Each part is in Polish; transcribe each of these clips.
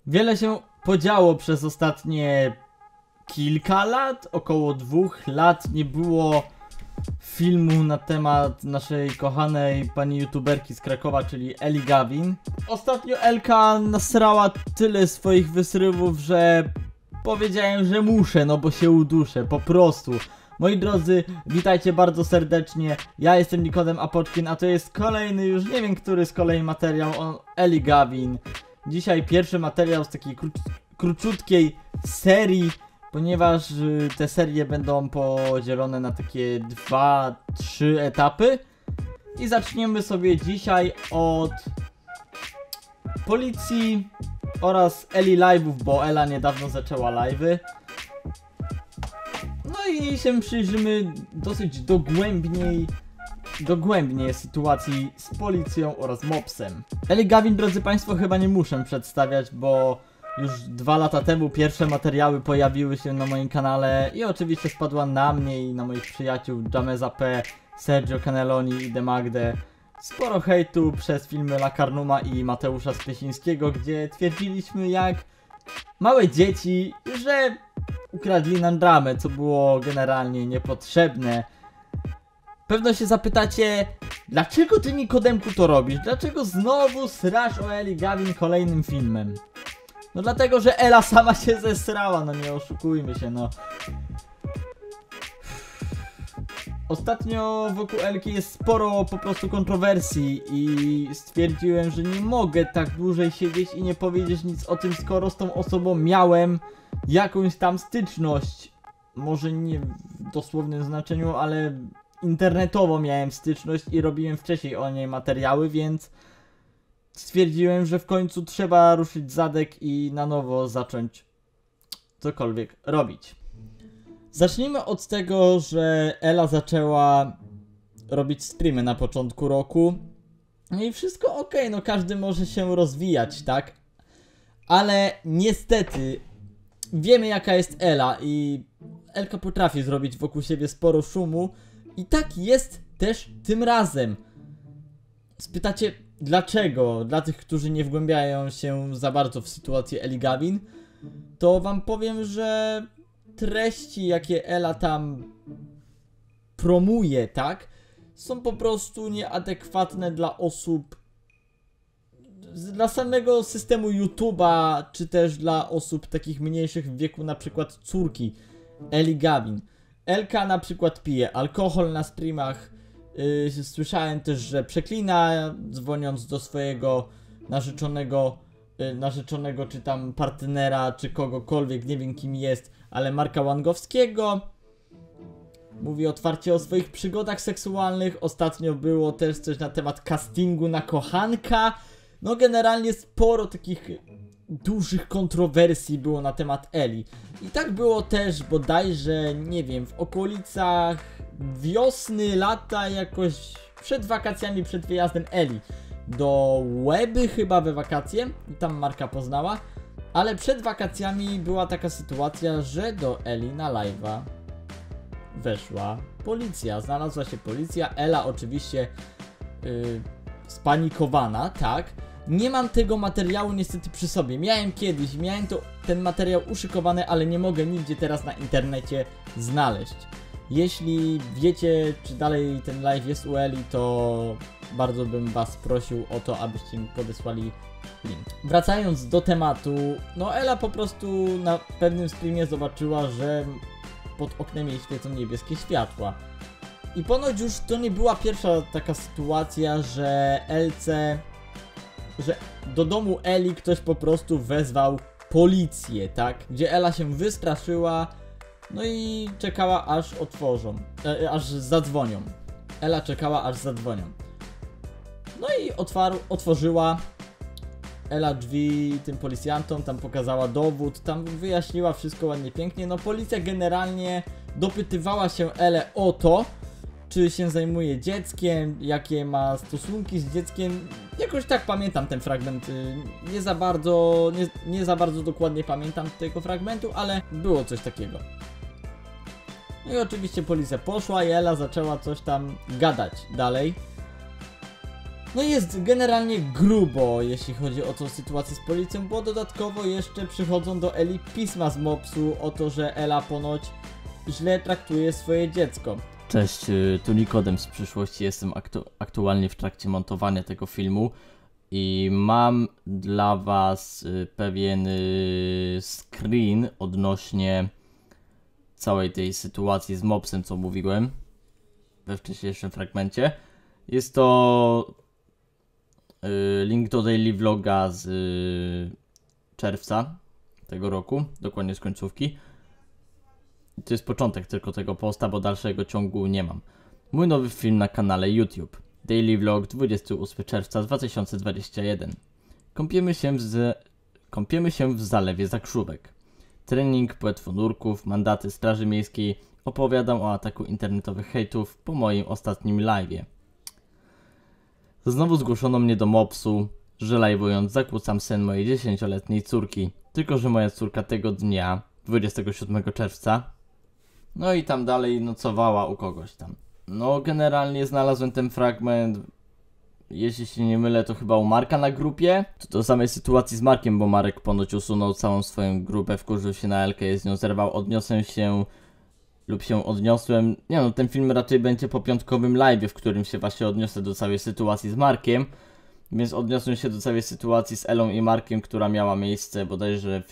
Wiele się podziało przez ostatnie kilka lat, około 2 lat nie było filmu na temat naszej kochanej pani youtuberki z Krakowa, czyli Eli Gawin. Ostatnio Elka nasrała tyle swoich wysrywów, że powiedziałem, że muszę, no bo się uduszę, po prostu. Moi drodzy, witajcie bardzo serdecznie, ja jestem Nikodem Apoczkin, a to jest kolejny, już nie wiem który z kolei materiał o Eli Gawin. Dzisiaj pierwszy materiał z takiej króciutkiej serii, ponieważ te serie będą podzielone na takie 2-3 etapy. I zaczniemy sobie dzisiaj od policji oraz Eli live'ów, bo Ela niedawno zaczęła live'y. No i się przyjrzymy dosyć dogłębnie sytuacji z policją oraz mopsem. Eli Gawin, drodzy państwo, chyba nie muszę przedstawiać, bo już 2 lata temu pierwsze materiały pojawiły się na moim kanale i oczywiście spadła na mnie i na moich przyjaciół Jameza P, Sergio Caneloni i Demagdę sporo hejtu przez filmy Lakarnuma i Mateusza Spiesińskiego, gdzie twierdziliśmy jak małe dzieci, że ukradli nam dramę, co było generalnie niepotrzebne. Pewno się zapytacie, dlaczego ty, Nikodemku, to robisz? Dlaczego znowu srasz o Eli Gawin kolejnym filmem? No dlatego, że Ela sama się zesrała, no nie oszukujmy się, no. Ostatnio wokół Elki jest sporo po prostu kontrowersji i stwierdziłem, że nie mogę tak dłużej siedzieć i nie powiedzieć nic o tym, skoro z tą osobą miałem jakąś tam styczność. Może nie w dosłownym znaczeniu, ale internetowo miałem styczność i robiłem wcześniej o niej materiały, więc stwierdziłem, że w końcu trzeba ruszyć zadek i na nowo zacząć cokolwiek robić. Zacznijmy od tego, że Ela zaczęła robić streamy na początku roku. No i wszystko ok, no każdy może się rozwijać, tak? Ale niestety wiemy jaka jest Ela i Elka potrafi zrobić wokół siebie sporo szumu i tak jest też tym razem. Spytacie dlaczego? Dla tych, którzy nie wgłębiają się za bardzo w sytuację Eli Gawin, to wam powiem, że treści jakie Ela tam promuje, tak? Są po prostu nieadekwatne dla osób, dla samego systemu YouTube'a, czy też dla osób takich mniejszych w wieku, na przykład córki Eli Gawin. Elka na przykład pije alkohol na streamach. Słyszałem też, że przeklina, dzwoniąc do swojego narzeczonego czy tam partnera, czy kogokolwiek, nie wiem kim jest, ale Marka Łangowskiego. Mówi otwarcie o swoich przygodach seksualnych. Ostatnio było też coś na temat castingu na kochanka. No generalnie sporo takich dużych kontrowersji było na temat Eli. I tak było też bodajże, nie wiem, w okolicach wiosny, lata, jakoś przed wakacjami, przed wyjazdem Eli do Łeby chyba we wakacje i tam Marka poznała. Ale przed wakacjami była taka sytuacja, że do Eli na live'a weszła policja, znalazła się policja. Ela oczywiście spanikowana, tak. Nie mam tego materiału niestety przy sobie. Miałem kiedyś, miałem ten materiał uszykowany, ale nie mogę nigdzie teraz na internecie znaleźć. Jeśli wiecie, czy dalej ten live jest u Eli, to bardzo bym was prosił o to, abyście mi podesłali link. Wracając do tematu, no Ela po prostu na pewnym streamie zobaczyła, że pod oknem jej świecą niebieskie światła. I ponoć już to nie była pierwsza taka sytuacja, że że do domu Eli ktoś po prostu wezwał policję, tak? Gdzie Ela się wystraszyła, no i czekała aż aż zadzwonią. Ela czekała aż zadzwonią. No i otworzyła Ela drzwi tym policjantom, tam pokazała dowód, tam wyjaśniła wszystko ładnie, pięknie. No policja generalnie dopytywała się Elę o to, czy się zajmuje dzieckiem, jakie ma stosunki z dzieckiem. Jakoś tak pamiętam ten fragment, nie za bardzo dokładnie pamiętam tego fragmentu, ale było coś takiego. No i oczywiście policja poszła i Ela zaczęła coś tam gadać dalej. No jest generalnie grubo, jeśli chodzi o tą sytuację z policją, bo dodatkowo jeszcze przychodzą do Eli pisma z mopsu o to, że Ela ponoć źle traktuje swoje dziecko. Cześć, tu Nikodem z przyszłości, jestem aktualnie w trakcie montowania tego filmu i mam dla was pewien screen odnośnie całej tej sytuacji z mopsem, co mówiłem we wcześniejszym fragmencie. Jest to link do daily vloga z czerwca tego roku, dokładnie z końcówki. To jest początek tylko tego posta, bo dalszego ciągu nie mam. Mój nowy film na kanale YouTube. Daily vlog 28 czerwca 2021. Kąpiemy się w zalewie Zakrzówek. Trening płetwonurków, mandaty straży miejskiej. Opowiadam o ataku internetowych hejtów po moim ostatnim live'ie. Znowu zgłoszono mnie do mopsu, że live'ując zakłócam sen mojej 10-letniej córki. Tylko że moja córka tego dnia, 27 czerwca, no i tam dalej nocowała u kogoś tam. No generalnie znalazłem ten fragment, jeśli się nie mylę, to chyba u Marka na grupie. To do samej sytuacji z Markiem, bo Marek ponoć usunął całą swoją grupę, wkurzył się na Elkę, z nią zerwał, odniosłem się odniosłem. Nie no, ten film raczej będzie po piątkowym live'ie, w którym się właśnie odniosę do całej sytuacji z Markiem. Więc odniosłem się do całej sytuacji z Elą i Markiem, która miała miejsce bodajże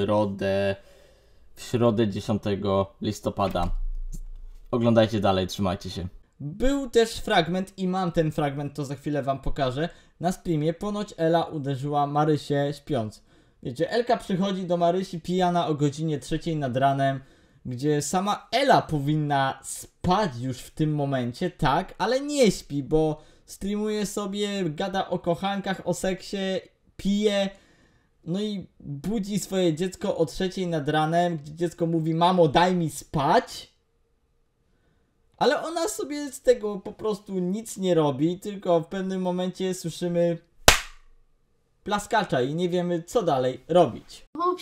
w środę 10 listopada. Oglądajcie dalej, trzymajcie się. Był też fragment i mam ten fragment, to za chwilę wam pokażę. Na streamie ponoć Ela uderzyła Marysię śpiąc. Wiecie, Elka przychodzi do Marysi pijana o godzinie 3 nad ranem, gdzie sama Ela powinna spać już w tym momencie, tak, ale nie śpi, bo streamuje sobie, gada o kochankach, o seksie, pije, no i budzi swoje dziecko o 3 nad ranem, gdzie dziecko mówi: mamo, daj mi spać. Ale ona sobie z tego po prostu nic nie robi, tylko w pewnym momencie słyszymy plaskacza i nie wiemy, co dalej robić.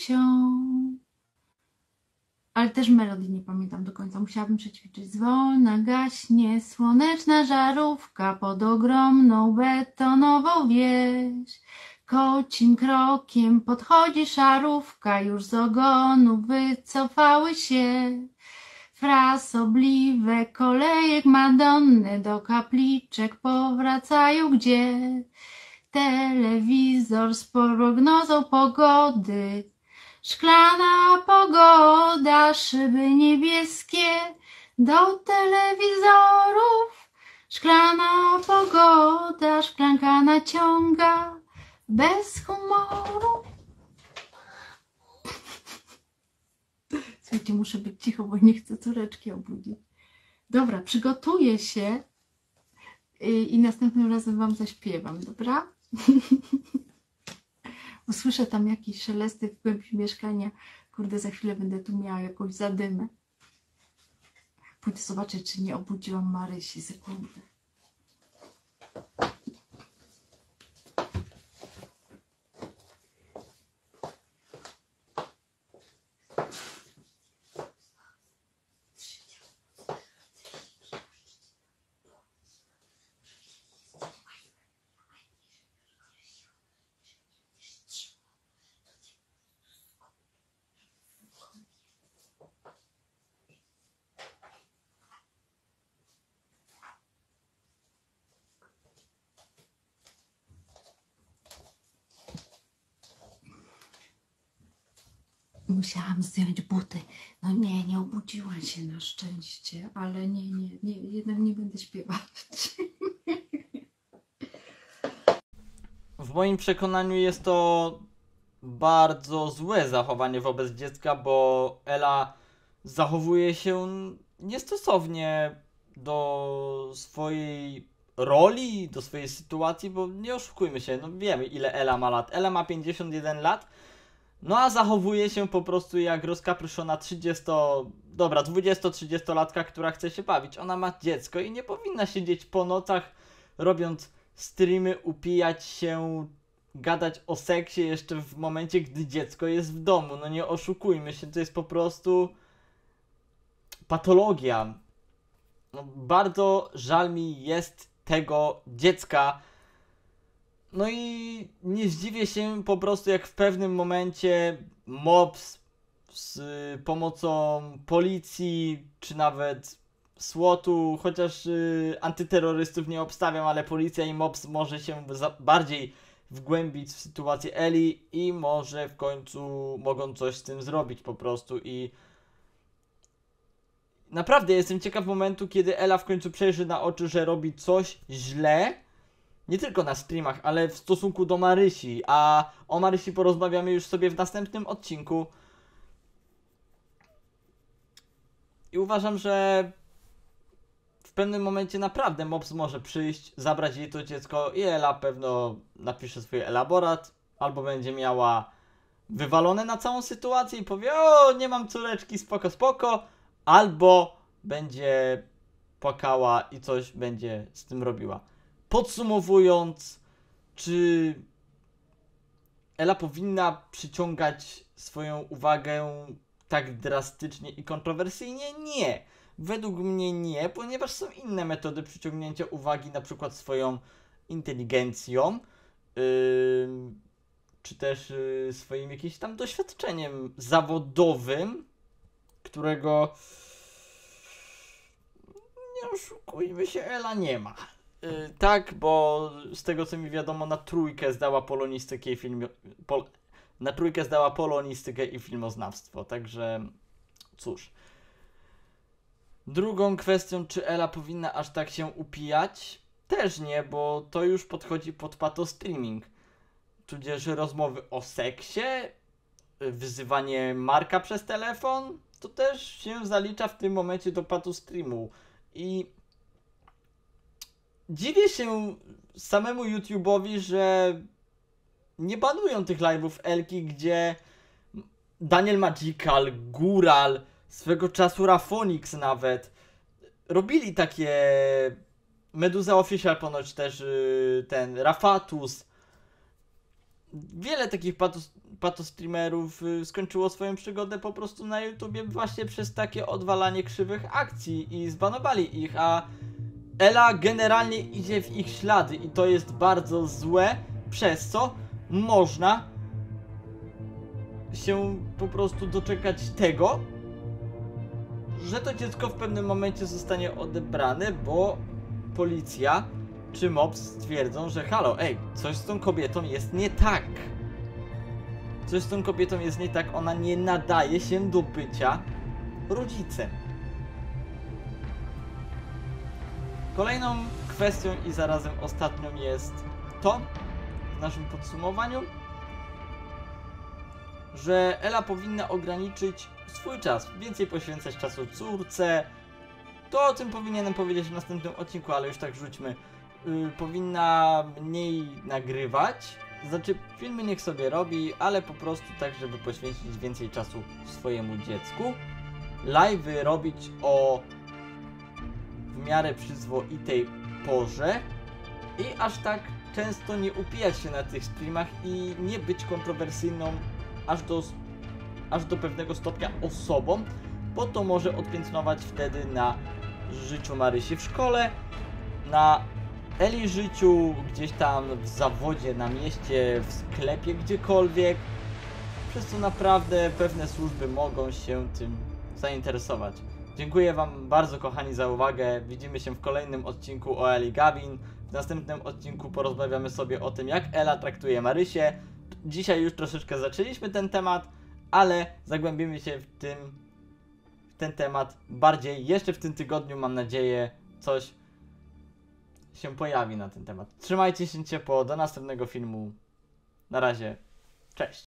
Ale też melodii nie pamiętam do końca, musiałabym przećwiczyć. Zwolna gaśnie słoneczna żarówka pod ogromną betonową wieś. Kocim krokiem podchodzi szarówka, już z ogonu wycofały się. Frasobliwe kolejek Madonny do kapliczek powracają, gdzie telewizor z prognozą pogody. Szklana pogoda, szyby niebieskie do telewizorów. Szklana pogoda, szklanka naciąga bez humoru. Słuchajcie, muszę być cicho, bo nie chcę córeczki obudzić. Dobra, przygotuję się i następnym razem wam zaśpiewam, dobra? Usłyszę tam jakieś szelesty w głębi mieszkania. Kurde, za chwilę będę tu miała jakąś zadymę. Pójdę zobaczyć, czy nie obudziłam Marysi. Sekundę. Musiałam zdjąć buty. No nie obudziła się na szczęście, ale nie, jednak nie będę śpiewać. W moim przekonaniu jest to bardzo złe zachowanie wobec dziecka, bo Ela zachowuje się niestosownie do swojej roli, do swojej sytuacji, bo nie oszukujmy się, no wiemy ile Ela ma lat. Ela ma 51 lat, no a zachowuje się po prostu jak rozkapryszona 20-30-latka, która chce się bawić. Ona ma dziecko i nie powinna siedzieć po nocach robiąc streamy, upijać się, gadać o seksie jeszcze w momencie, gdy dziecko jest w domu. No nie oszukujmy się, to jest po prostu patologia. No, bardzo żal mi jest tego dziecka, No i nie zdziwię się po prostu, jak w pewnym momencie MOPS z pomocą policji, czy nawet SWAT-u, chociaż antyterrorystów nie obstawiam, ale policja i MOPS może się bardziej wgłębić w sytuację Eli i może w końcu mogą coś z tym zrobić po prostu. I naprawdę jestem ciekaw momentu, kiedy Ela w końcu przejrzy na oczy, że robi coś źle. Nie tylko na streamach, ale w stosunku do Marysi. A o Marysi porozmawiamy już sobie w następnym odcinku. I uważam, że w pewnym momencie naprawdę MOPS może przyjść, zabrać jej to dziecko i Ela pewno napisze swój elaborat, albo będzie miała wywalone na całą sytuację i powie: o, nie mam córeczki, spoko, spoko, albo będzie płakała i coś będzie z tym robiła. Podsumowując, czy Ela powinna przyciągać swoją uwagę tak drastycznie i kontrowersyjnie? Nie. Według mnie nie, ponieważ są inne metody przyciągnięcia uwagi, na przykład swoją inteligencją, czy też swoim jakimś tam doświadczeniem zawodowym, którego, nie oszukujmy się, Ela nie ma. Tak, bo z tego co mi wiadomo, na trójkę zdała polonistykę i filmoznawstwo, także cóż. Drugą kwestią, czy Ela powinna aż tak się upijać? Też nie, bo to już podchodzi pod patostreaming. Tudzież rozmowy o seksie, wyzywanie Marka przez telefon, to też się zalicza w tym momencie do patostreamu. I dziwię się samemu YouTube'owi, że nie banują tych live'ów Elki, gdzie Daniel Magical, Góral, swego czasu Rafonix nawet robili takie, Meduza Official ponoć też, ten Rafatus. Wiele takich patostreamerów skończyło swoją przygodę po prostu na YouTubie właśnie przez takie odwalanie krzywych akcji i zbanowali ich, a Ela generalnie idzie w ich ślady i to jest bardzo złe, przez co można się po prostu doczekać tego, że to dziecko w pewnym momencie zostanie odebrane, bo policja czy MOPS stwierdzą, że halo, ej, coś z tą kobietą jest nie tak. Coś z tą kobietą jest nie tak, ona nie nadaje się do bycia rodzicem. Kolejną kwestią i zarazem ostatnią jest to, w naszym podsumowaniu, że Ela powinna ograniczyć swój czas, więcej poświęcać czasu córce. To o tym powinienem powiedzieć w następnym odcinku, ale już tak rzućmy. Powinna mniej nagrywać, znaczy filmy niech sobie robi, ale po prostu tak, żeby poświęcić więcej czasu swojemu dziecku. Live'y robić o w miarę przyzwoitej porze i aż tak często nie upijać się na tych streamach i nie być kontrowersyjną aż do pewnego stopnia osobą, bo to może odpiętnować wtedy na życiu Marysi w szkole, na Eli życiu, gdzieś tam w zawodzie, na mieście, w sklepie, gdziekolwiek, przez co naprawdę pewne służby mogą się tym zainteresować. Dziękuję Wam bardzo, kochani, za uwagę. Widzimy się w kolejnym odcinku o Eli Gavin. W następnym odcinku porozmawiamy sobie o tym, jak Ela traktuje Marysię. Dzisiaj już troszeczkę zaczęliśmy ten temat, ale zagłębimy się w ten temat bardziej. Jeszcze w tym tygodniu, mam nadzieję, coś się pojawi na ten temat. Trzymajcie się ciepło, do następnego filmu. Na razie, cześć.